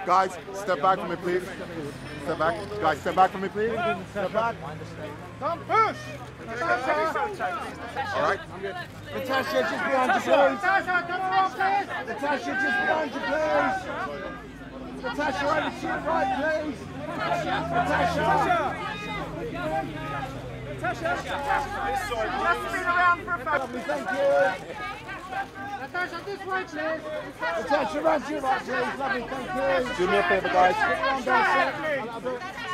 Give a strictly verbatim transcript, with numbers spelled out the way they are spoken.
Guys, step back from me, please. Step back. Guys, step back from me, please. Step back. Come, push! All right. Natasha, just behind you, please. Natasha, just behind you, please. Natasha, over to your right, please. Natasha. Natasha! Just been around for a fact. Lovely, thank you. Natasha, this way, please. Natasha, round to your right, please. Lovely, thank you. Do me a favor, guys. Sit around, guys.